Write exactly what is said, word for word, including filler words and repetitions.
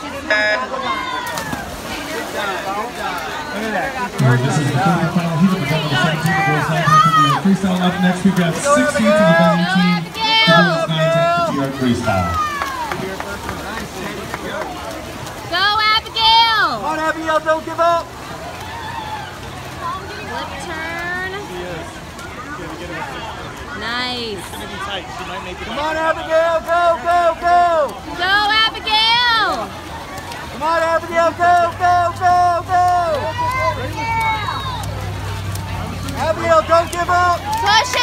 This is the quarterfinal heat of the double seventeen. The boys nine ten freestyle. Up next, we've got sixteen to the venue team. The boys nine ten to freestyle. Go, Abigail! Come on, Abigail, don't give up! Flip turn. Nice. Come on, Abigail, go, go, go! Go, Abigail! Come on, Abigail, go, go, go, go! Abigail, don't give up! Push it!